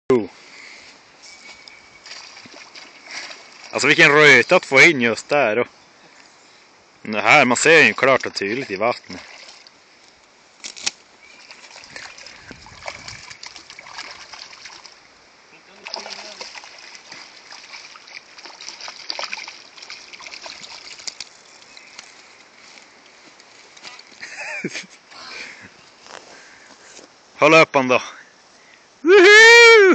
Alltså vilken röta att få in just där då. Det här, man ser ju klart och tydligt i vattnet. Håll upp han då. Woohoo!